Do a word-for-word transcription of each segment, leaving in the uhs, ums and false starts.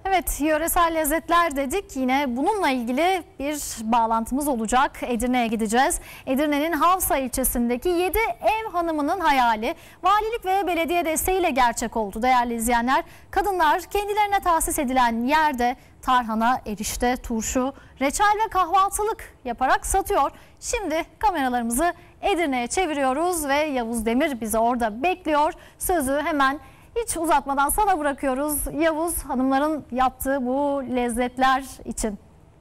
Evet, yöresel lezzetler dedik. Yine bununla ilgili bir bağlantımız olacak. Edirne'ye gideceğiz. Edirne'nin Havsa ilçesindeki yedi ev hanımının hayali valilik ve belediye desteğiyle gerçek oldu değerli izleyenler. Kadınlar kendilerine tahsis edilen yerde tarhana, erişte, turşu, reçel ve kahvaltılık yaparak satıyor. Şimdi kameralarımızı Edirne'ye çeviriyoruz ve Yavuz Demir bizi orada bekliyor. Sözü hemen hiç uzatmadan sana bırakıyoruz Yavuz, hanımların yaptığı bu lezzetler için.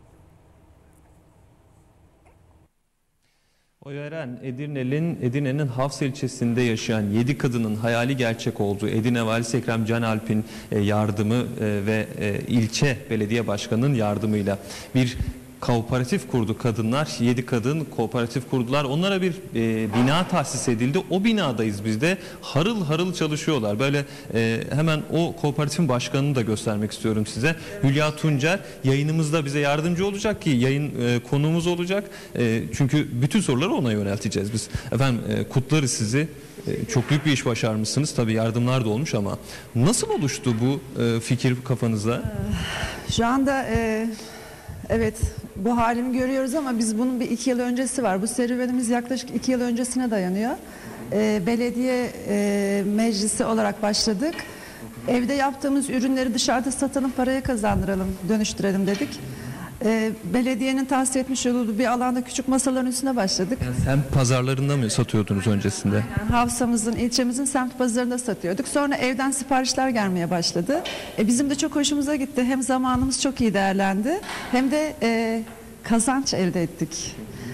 Oyeren Edirne'nin Edirne'nin Havsa ilçesinde yaşayan yedi kadının hayali gerçek oldu. Edirne Valisi Ekrem Can Alp'in yardımı ve ilçe belediye başkanının yardımıyla bir kooperatif kurdu kadınlar. Yedi kadın kooperatif kurdular. Onlara bir e, bina tahsis edildi. O binadayız biz de. Harıl harıl çalışıyorlar. Böyle e, hemen o kooperatifin başkanını da göstermek istiyorum size. Hülya Tuncer yayınımızda bize yardımcı olacak ki yayın e, konuğumuz olacak. E, çünkü bütün soruları ona yönelteceğiz biz. Efendim e, kutlarız sizi. E, çok büyük bir iş başarmışsınız. Tabii yardımlar da olmuş ama nasıl oluştu bu e, fikir kafanızda? Şu anda e, evet bu halimi görüyoruz ama biz bunun bir iki yıl öncesi var. Bu serüvenimiz yaklaşık iki yıl öncesine dayanıyor. E, belediye e, meclisi olarak başladık. Evde yaptığımız ürünleri dışarıda satalım, paraya kazandıralım, dönüştürelim dedik. E, belediyenin tahsis etmiş olduğu bir alanda küçük masaların üstüne başladık. Yani semt pazarlarında mı satıyordunuz öncesinde? Yani Havsa'mızın, ilçemizin semt pazarında satıyorduk. Sonra evden siparişler gelmeye başladı. E, bizim de çok hoşumuza gitti. Hem zamanımız çok iyi değerlendi, hem de e, kazanç elde ettik.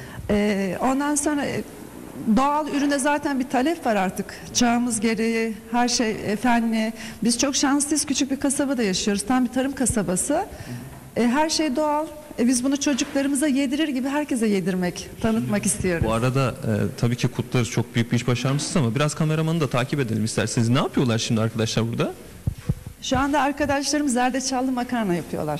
E, ondan sonra e, doğal ürüne zaten bir talep var artık. Çağımız gereği her şey e, fenli. Biz çok şanslıyız. Küçük bir kasabada yaşıyoruz. Tam bir tarım kasabası. E, her şey doğal. E, biz bunu çocuklarımıza yedirir gibi herkese yedirmek, tanıtmak istiyoruz. Bu arada e, tabii ki kutlarız, çok büyük bir iş başarmışsınız ama biraz kameramanı da takip edelim isterseniz. Ne yapıyorlar şimdi arkadaşlar burada? Şu anda arkadaşlarım zerdeçallı makarna yapıyorlar.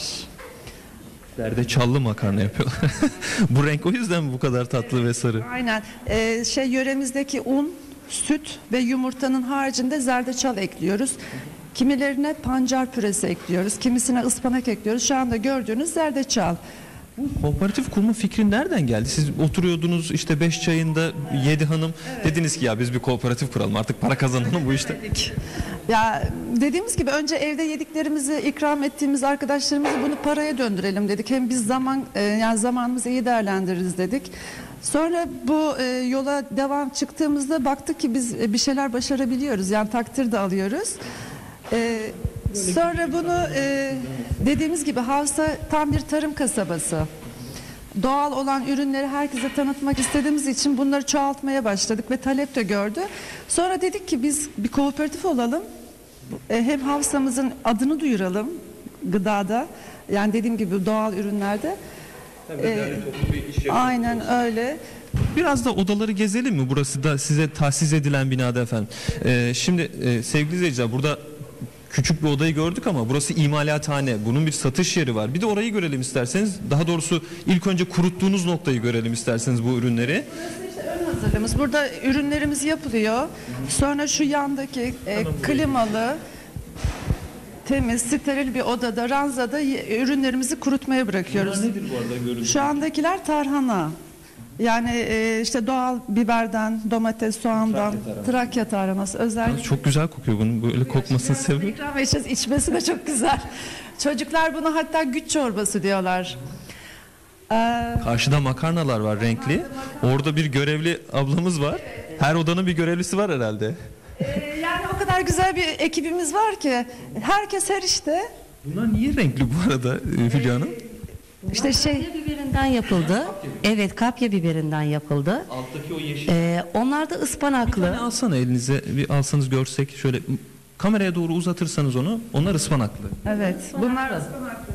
Zerdeçallı makarna yapıyorlar. Bu renk o yüzden mi bu kadar tatlı ve sarı? Aynen. E, şey yöremizdeki un, süt ve yumurtanın haricinde zerdeçal ekliyoruz. Kimilerine pancar püresi ekliyoruz, kimisine ıspanak ekliyoruz. Şu anda gördüğünüz zerdeçal. Kooperatif kurma fikri nereden geldi? Siz oturuyordunuz işte beş çayında yedi hanım, evet. Dediniz ki ya biz bir kooperatif kuralım artık para kazanalım bu işte. Ya dediğimiz gibi önce evde yediklerimizi ikram ettiğimiz arkadaşlarımızı bunu paraya döndürelim dedik. Hem biz zaman yani zamanımızı iyi değerlendiririz dedik. Sonra bu e, yola devam çıktığımızda baktık ki biz e, bir şeyler başarabiliyoruz. Yani takdir de alıyoruz. E, sonra bunu e, dediğimiz gibi Havsa tam bir tarım kasabası. Doğal olan ürünleri herkese tanıtmak istediğimiz için bunları çoğaltmaya başladık ve talep de gördü. Sonra dedik ki biz bir kooperatif olalım. E, hem Havsa'mızın adını duyuralım gıdada. Yani dediğim gibi doğal ürünlerde. Ee, aynen öyle. Biraz da odaları gezelim mi? Burası da size tahsis edilen binada efendim. Ee, şimdi e, sevgili izleyiciler burada küçük bir odayı gördük ama burası imalathane. Bunun bir satış yeri var. Bir de orayı görelim isterseniz. Daha doğrusu ilk önce kuruttuğunuz noktayı görelim isterseniz bu ürünleri. Burası işte ön hazırlığımız. Burada ürünlerimiz yapılıyor. Sonra şu yandaki e, klimalı temiz, steril bir odada, ranzada ürünlerimizi kurutmaya bırakıyoruz. Bunlar nedir bu arada görüntü? Şu andakiler tarhana. Yani e, işte doğal biberden, domates, soğandan, Trakya, Trakya tarhanası özellikle. Çok güzel kokuyor bunun, böyle kokmasını seviyorum. İkram edeceğiz, içmesi de çok güzel. Çocuklar buna hatta güç çorbası diyorlar. Ee, Karşıda makarnalar var renkli. Orada bir görevli ablamız var. Her odanın bir görevlisi var herhalde. Ee, yani o kadar güzel bir ekibimiz var ki herkes her işte. Bunlar niye renkli bu arada Hülya Hanım? İşte şey kapya biberinden yapıldı. Evet, kapya biberinden yapıldı. Alttaki o yeşil. Ee, onlar da ıspanaklı. Bir tane alsana elinize, bir alsanız görsek şöyle kameraya doğru uzatırsanız onu. Onlar ıspanaklı. Evet, bunlar ıspanaklı.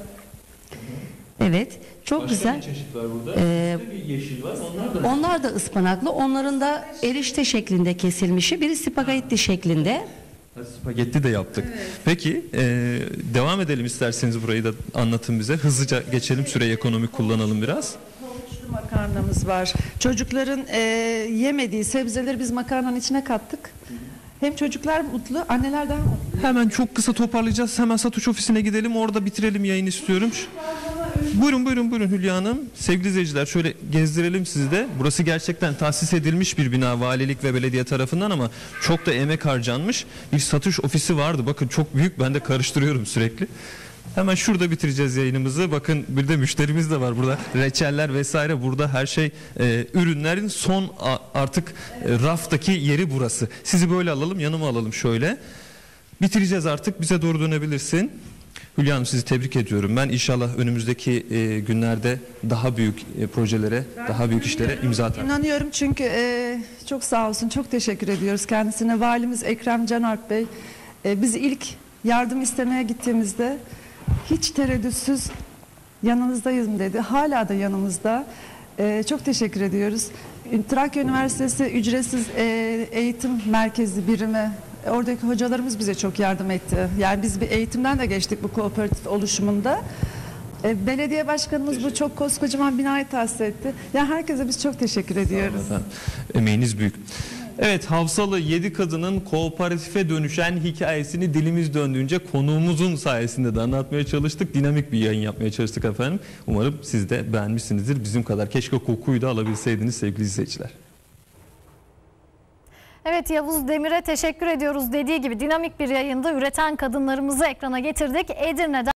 Evet, çok Başka güzel. bir çeşit var burada. Ee, bir yeşil var. Onlar da onlar da ıspanaklı. Onların da erişte şeklinde kesilmişi, biri spagetti şeklinde. Spagetti de yaptık. Evet. Peki e, devam edelim isterseniz, burayı da anlatın bize. Hızlıca geçelim, süreyi ekonomik kullanalım biraz. Havuçlu makarnamız var. Çocukların e, yemediği sebzeleri biz makarnanın içine kattık. Hem çocuklar mutlu, anneler daha mutlu. Hemen çok kısa toparlayacağız. Hemen satış ofisine gidelim. Orada bitirelim yayını istiyorum. Buyurun buyurun buyurun Hülya Hanım. Sevgili izleyiciler, şöyle gezdirelim sizi de. Burası gerçekten tahsis edilmiş bir bina valilik ve belediye tarafından ama çok da emek harcanmış. Bir satış ofisi vardı. Bakın çok büyük. Ben de karıştırıyorum sürekli. Hemen şurada bitireceğiz yayınımızı. Bakın bir de müşterimiz de var burada. Reçeller vesaire, burada her şey, e, ürünlerin son a, artık e, raftaki yeri burası. Sizi böyle alalım, yanıma alalım şöyle. Bitireceğiz artık. Bize doğru dönebilirsin. Hülya Hanım, sizi tebrik ediyorum. Ben inşallah önümüzdeki e, günlerde daha büyük e, projelere, daha büyük işlere imza atarım. İnanıyorum çünkü e, çok sağ olsun, çok teşekkür ediyoruz kendisine. Valimiz Ekrem Canalp Bey e, bizi ilk yardım istemeye gittiğimizde hiç tereddütsüz yanınızdayım dedi. Hala da yanımızda. E, çok teşekkür ediyoruz. Trakya Üniversitesi ücretsiz e, eğitim merkezi birimi, oradaki hocalarımız bize çok yardım etti. Yani biz bir eğitimden de geçtik bu kooperatif oluşumunda. E, belediye başkanımız bu çok koskocaman binayı tahsis etti. Yani herkese biz çok teşekkür ediyoruz. Emeğiniz büyük. Evet, Hafsalı yedi kadının kooperatife dönüşen hikayesini dilimiz döndüğünce konuğumuzun sayesinde de anlatmaya çalıştık. Dinamik bir yayın yapmaya çalıştık efendim. Umarım siz de beğenmişsinizdir. Bizim kadar. Keşke kokuyu da alabilseydiniz sevgili izleyiciler. Evet, Yavuz Demir'e teşekkür ediyoruz. Dediği gibi dinamik bir yayında üreten kadınlarımızı ekrana getirdik. Edirne'den